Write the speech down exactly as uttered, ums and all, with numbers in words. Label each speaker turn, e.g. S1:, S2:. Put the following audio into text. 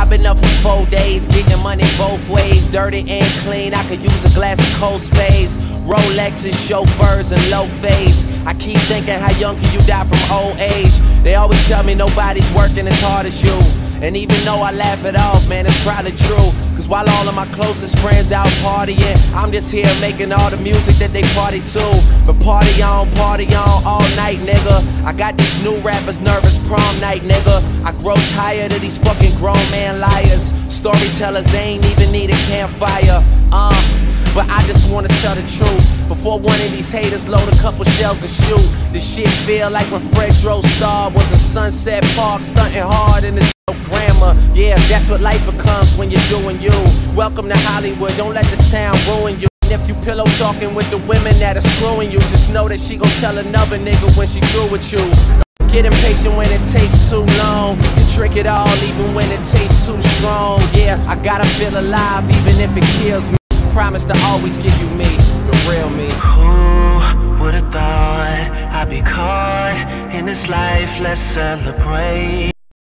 S1: I've been up for four days, getting money both ways, dirty and clean. I could use a glass of cold spades, Rolexes, chauffeurs, and low fades. I keep thinking, how young can you die from old age? They always tell me nobody's working as hard as you, and even though I laugh it off, man, it's probably true. Cause while all of my closest friends out partying, I'm just here making all the music that they party to. But party on, party on all night, nigga. I got these new rappers nervous prom night, nigga. I grow tired of these fucking grown man liars, storytellers, they ain't even need a campfire. Uh But I just wanna tell the truth before one of these haters load a couple shells and shoot. This shit feel like when Fredro Starr was in Sunset Park stunting hard in his grammar. Yeah, that's what life becomes when you're doing you. Welcome to Hollywood, don't let this town ruin you. And if you pillow talking with the women that are screwing you, just know that she gon' tell another nigga when she through with you. Get impatient when it takes too long. You trick it all even when it tastes too strong. Yeah, I gotta feel alive even if it kills me. Promise to always give you me, the real me.
S2: Who would've thought I'd be caught in this life? Let's celebrate.